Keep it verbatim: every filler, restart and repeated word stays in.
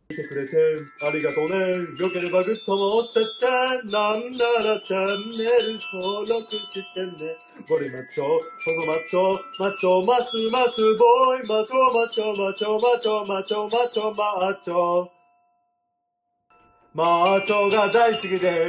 見てくれてありがとうね。よければグッドも押してって。なんならチャンネル登録してね。ゴリマッチョ、細マッチョ、マッチョ、マスマスボーイ、マチョマチョマチョマチョマチョマチョマチョマチョが大好きで